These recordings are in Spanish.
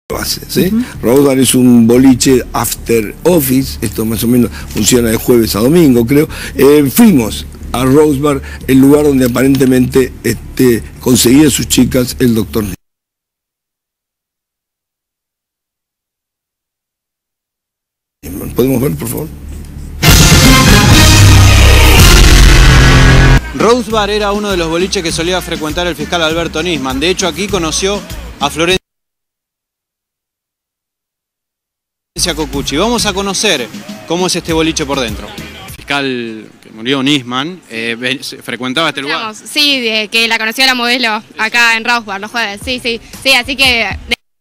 base, ¿sí? Rose Bar es un boliche after office, esto más o menos funciona de jueves a domingo, creo. Fuimos a Rose Bar, el lugar donde aparentemente conseguía sus chicas el doctor. ¿Podemos ver, por favor? Rose Bar era uno de los boliches que solía frecuentar el fiscal Alberto Nisman. De hecho, aquí conoció a Florencia Cocucci. Vamos a conocer cómo es este boliche por dentro. El fiscal que murió, Nisman, frecuentaba este lugar. Sí, que la conoció la modelo acá en Rose Bar los jueves. Sí, así que...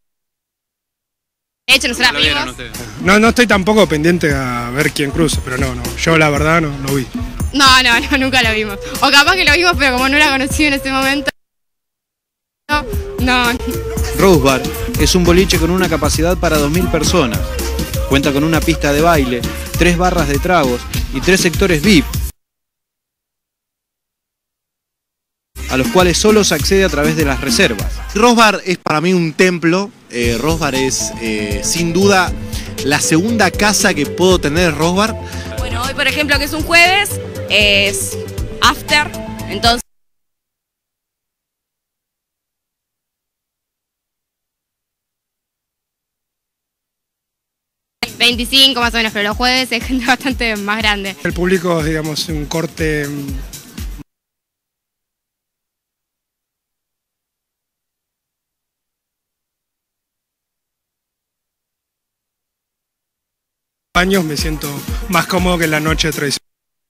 De hecho, nosotros vimos. No estoy tampoco pendiente a ver quién cruza, pero no, yo la verdad no vi. No, nunca lo vimos. O capaz que lo vimos, pero como no la conocí en ese momento. No. Rose Bar es un boliche con una capacidad para 2000 personas. Cuenta con una pista de baile, 3 barras de tragos y 3 sectores VIP, a los cuales solo se accede a través de las reservas. Rose Bar es para mí un templo. Rose Bar es sin duda la segunda casa que puedo tener Rose Bar. Bueno, hoy por ejemplo que es un jueves, es after, entonces 25 más o menos, pero los jueves es gente bastante más grande. El público es, digamos, un corte... años me siento más cómodo que en la noche tradicional.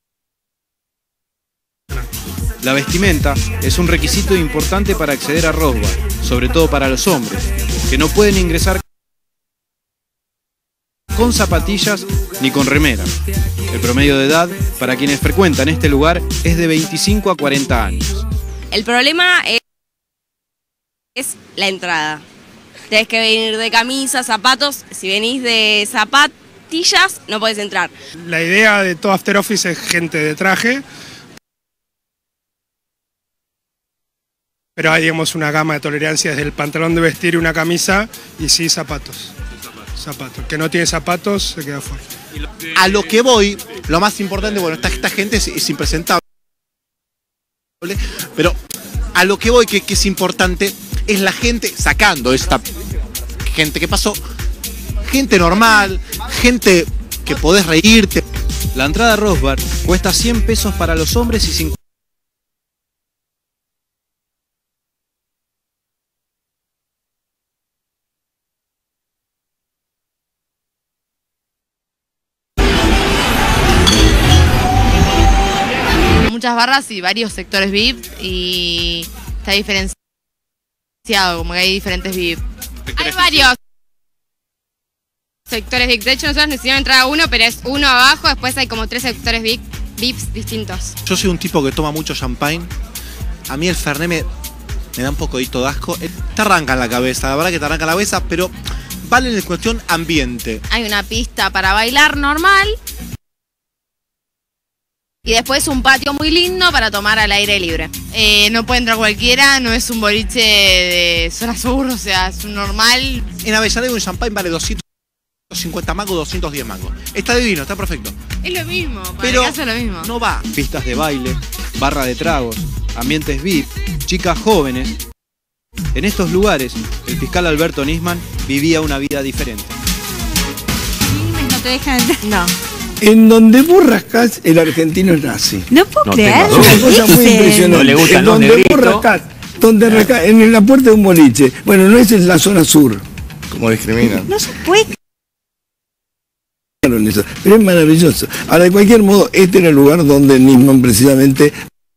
La vestimenta es un requisito importante para acceder a Rose Bar, sobre todo para los hombres, que no pueden ingresar con zapatillas ni con remera. El promedio de edad para quienes frecuentan este lugar es de 25 a 40 años. El problema es la entrada. Tenés que venir de camisa, zapatos. Si venís de zapatillas, no podés entrar. La idea de todo After Office es gente de traje, pero hay, digamos, una gama de tolerancia desde el pantalón de vestir y una camisa, y sí zapatos. El que no tiene zapatos se queda fuera. A lo que voy, lo más importante, bueno, esta gente es impresentable, pero a lo que voy, que es importante, es la gente, sacando esta gente que pasó, gente normal, gente que podés reírte. La entrada a Rose Bar cuesta 100 pesos para los hombres y 50. Muchas barras y varios sectores VIP y está diferenciado, como que hay diferentes VIP. Hay varios sectores VIP. De hecho, nosotros necesitamos entrar a uno, pero es uno abajo, después hay como 3 sectores VIPs distintos. Yo soy un tipo que toma mucho champagne. A mí el Fernet me da un poquito de asco. Te arranca en la cabeza, la verdad que te arranca la cabeza, pero vale en cuestión ambiente. Hay una pista para bailar normal. Y después un patio muy lindo para tomar al aire libre. No puede entrar cualquiera, no es un boliche de zona sur, o sea, es un normal. En Avellaneda un champagne vale 250 mangos, 210 mangos. Está divino, está perfecto. Es lo mismo, para pero el caso es lo mismo. No va. Pistas de baile, barra de tragos, ambientes VIP, chicas jóvenes. En estos lugares, el fiscal Alberto Nisman vivía una vida diferente. No te dejan entrar. No. En donde vos rascás, el argentino es nazi. No puedo creer. Es una cosa muy impresionante. No le gustan los donde vos negritos. rascás, en la puerta de un boliche. Bueno, no es en la zona sur. Como discriminan. No se puede. Pero es maravilloso. Ahora, de cualquier modo, este era el lugar donde Nisman precisamente...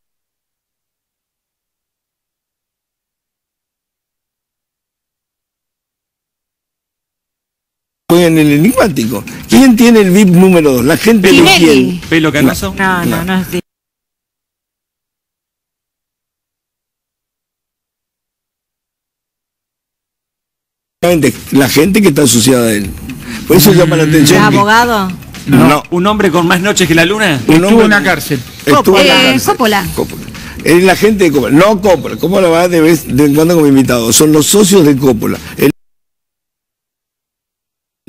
fue en el enigmático. ¿Quién tiene el VIP número 2? La gente de quién. ¿Pelo canoso? No es de... La gente que está asociada a él. Por eso llama la atención. ¿Es abogado? No. ¿Un hombre con más noches que la luna? Estuvo en la cárcel. Estuvo en la cárcel. Coppola. Es la gente de Coppola. No Coppola. Coppola va de vez en cuando como invitado. Son los socios de Coppola.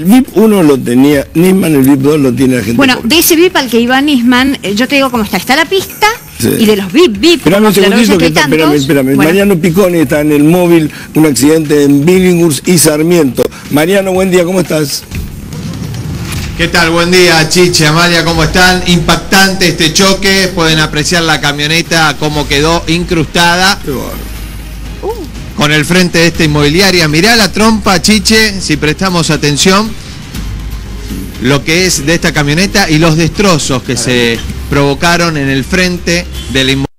El VIP 1 lo tenía Nisman, el VIP 2 lo tiene la gente. Bueno, pobre. de ese VIP al que iba Nisman, yo te digo cómo está. Está la pista, Sí. y de los VIP, Espérame un segundito, que espérame. Bueno. Mariano Picconi está en el móvil, un accidente en Billinghurst y Sarmiento. Mariano, buen día, ¿cómo estás? ¿Qué tal? Buen día, Chiche, Amalia, ¿cómo están? Impactante este choque, pueden apreciar la camioneta cómo quedó incrustada con el frente de esta inmobiliaria. Mirá la trompa, Chiche, si prestamos atención, lo que es de esta camioneta y los destrozos que se provocaron en el frente de la inmobiliaria.